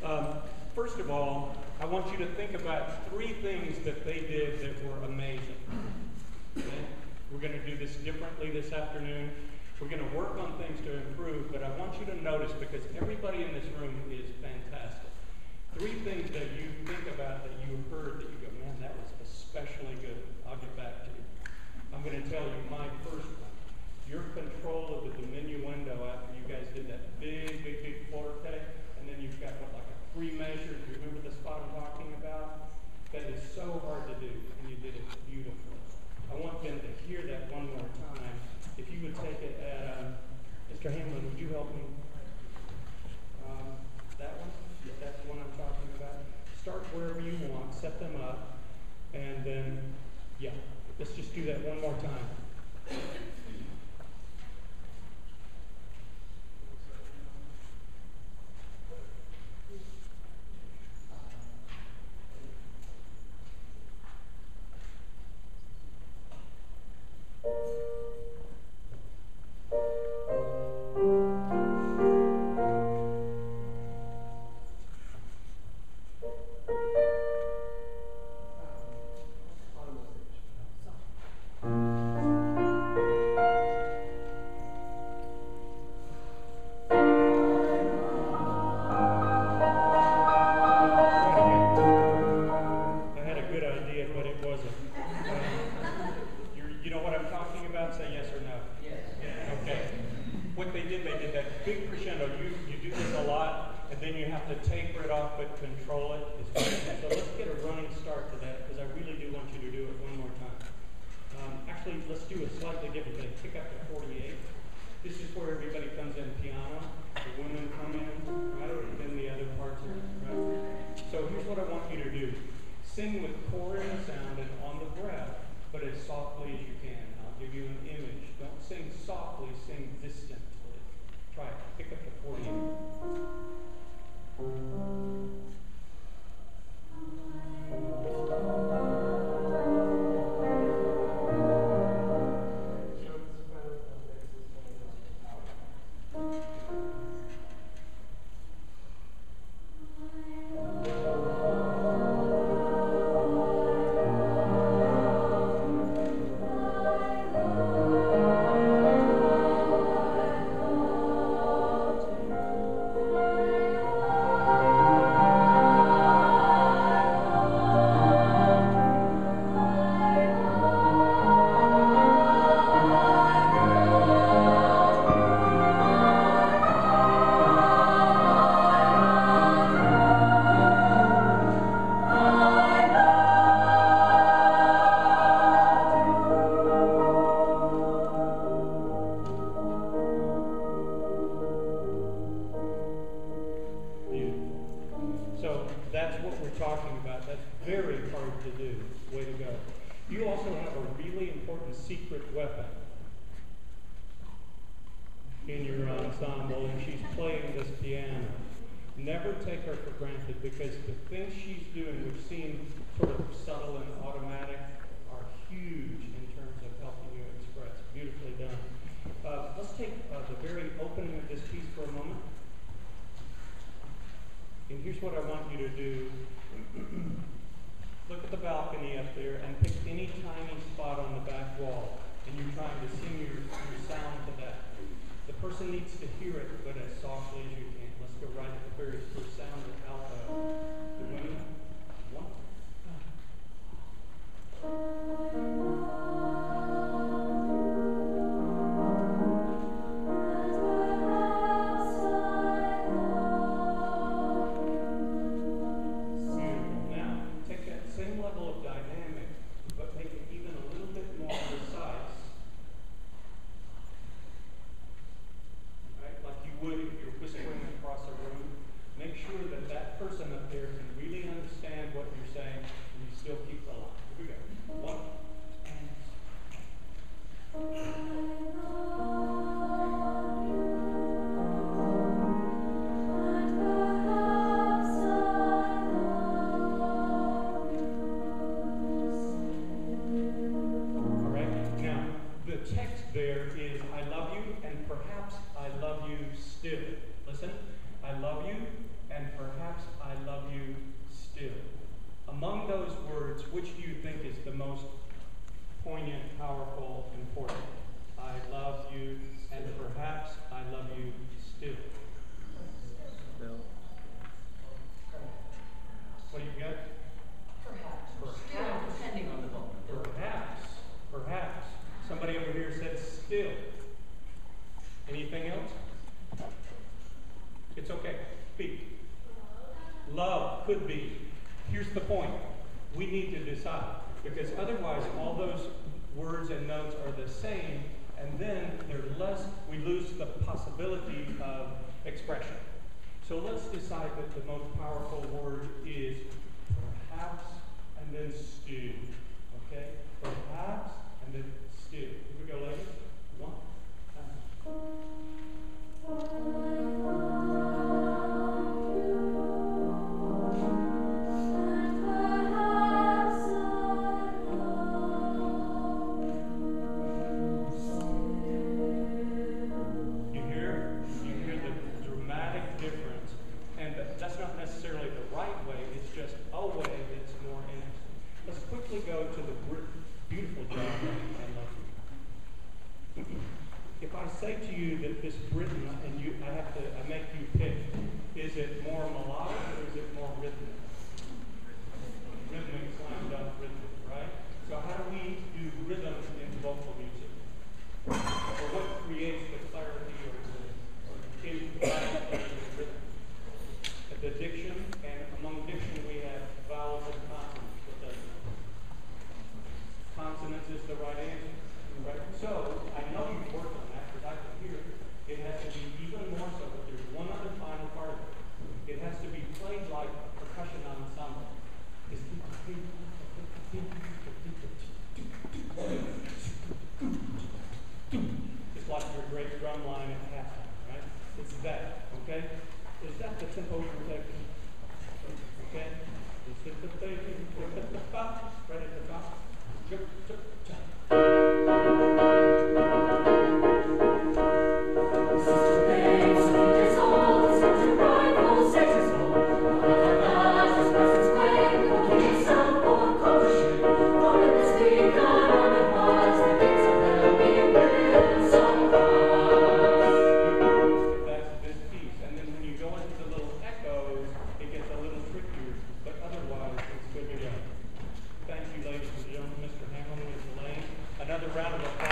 First of all, I want you to think about 3 things that they did that were amazing. Okay? We're going to do this differently this afternoon. We're going to work on things to improve, but I want you to notice, because everybody in this room is fantastic, 3 things that you think about that you heard that you go, man, that was especially good. I'll get back to you. I'm going to tell you my first one. Your control of the diminuendo after you guys did that big forte, and then you've got what, like a 3 measure. Do you remember the spot I'm talking about? That is so hard to do, and you did it beautifully. I want them to hear that one more time. If you would take it at, Mr. Hamblin, would you help me? That one? Yeah, that's the one I'm talking about. Start wherever you want, set them up, and then, yeah, let's just do that one more time. Because the things she's doing, which seem sort of subtle and automatic, are huge in terms of helping you express. Beautifully done. Let's take the very opening of this piece for a moment. And here's what I want you to do. Look at the balcony up there and pick any tiny spot on the back wall. And you're trying to sing your sound to that. The person needs to hear it, but as softly as you can. Let's go right at the very first sound of the women. 1. Beautiful. Now, take that same level of dynamic, but make it even a little bit more precise. Right? Like you would if you're whispering across a room. Make sure that that person could be. Here's the point. We need to decide, because otherwise all those words and notes are the same, and then we lose the possibility of expression. So let's decide that the most powerful word is perhaps and then stew. Okay? Perhaps and then stew. Here we go, ladies. One time. Go to the beautiful Joni Lane. I love you. If I say to you that this Britten, and I make you pick, is it more melodic or is it more rhythmic? Rhythmic, slam dunk rhythmic, right? So how do we do rhythm in vocal music? Or what creates the clarity or the rhythm? The diction, and among diction we have vowels and consonants. Consonants is the right answer, right? So, I know you've worked on that, because I can hear it has to be even more so, but there's one other final part of it. It has to be played like a percussion ensemble. It's like your great drum line at halftime, right? It's that, okay? Is that the tempo we're taking? Okay? Right at the top. Another round of applause.